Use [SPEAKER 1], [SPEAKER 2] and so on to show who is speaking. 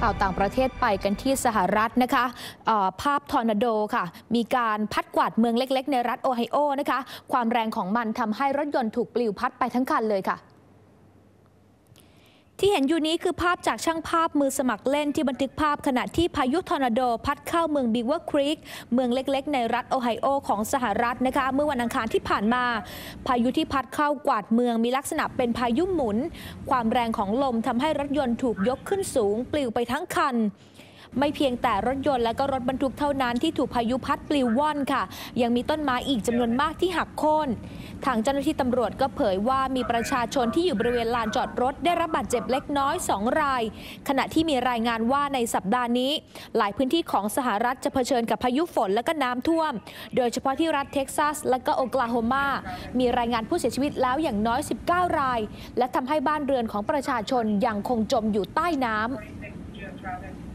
[SPEAKER 1] ข่าวต่างประเทศไปกันที่สหรัฐนะคะภาพทอร์นาโดค่ะมีการพัดกวาดเมืองเล็กๆในรัฐโอไฮโอนะคะความแรงของมันทำให้รถยนต์ถูกปลิวพัดไปทั้งคันเลยค่ะที่เห็นอยู่นี้คือภาพจากช่างภาพมือสมัครเล่นที่บันทึกภาพขณะที่พายุทอร์นาโดพัดเข้าเมืองบิวเวอร์ครีกเมืองเล็กๆในรัฐโอไฮโอของสหรัฐนะคะเมื่อวันอังคารที่ผ่านมาพายุที่พัดเข้ากวาดเมืองมีลักษณะเป็นพายุหมุนความแรงของลมทำให้รถยนต์ถูกยกขึ้นสูงปลิวไปทั้งคันไม่เพียงแต่รถยนต์และก็รถบรรทุกเท่านั้นที่ถูกพายุพัดปลิวว่อนค่ะยังมีต้นไม้อีกจำนวนมากที่หักโค่นทางเจ้าหน้าที่ตำรวจก็เผยว่ามีประชาชนที่อยู่บริเวณลานจอดรถได้รับบาดเจ็บเล็กน้อย2 รายขณะที่มีรายงานว่าในสัปดาห์นี้หลายพื้นที่ของสหรัฐจะเผชิญกับพายุฝนและก็น้ำท่วมโดยเฉพาะที่รัฐเท็กซัสและก็โอคลาโฮมามีรายงานผู้เสียชีวิตแล้วอย่างน้อย19 รายและทำให้บ้านเรือนของประชาชนยังคงจมอยู่ใต้น้ำ